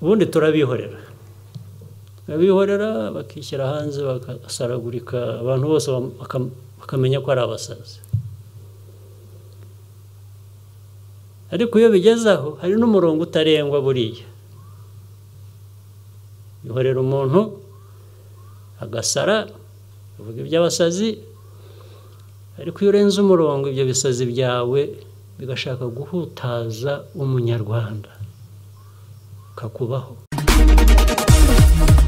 ubundi turabihorera bakishyira hanze bakasaragurika abantu bose bakamenya ko ari abasazi. Ariko iyo bigeze aho hari n'umurongo utarengwa buriya, bihorera umuntu agasara avuga iby'abasazi, ariko iyo urenze umurongo ibyo bisazi byawe bigashaka guhutaza umunyarwanda kakubaho.